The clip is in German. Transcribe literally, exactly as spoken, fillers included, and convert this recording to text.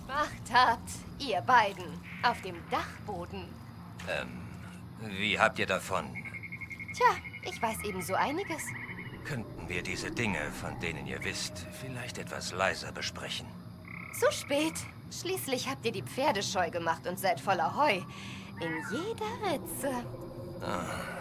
gemacht habt, ihr beiden, auf dem Dachboden. Ähm, wie habt ihr davon? Tja, ich weiß eben so einiges. Könnten wir diese Dinge, von denen ihr wisst, vielleicht etwas leiser besprechen? Zu spät. Schließlich habt ihr die Pferde scheu gemacht und seid voller Heu. In jeder Ritze. Ah.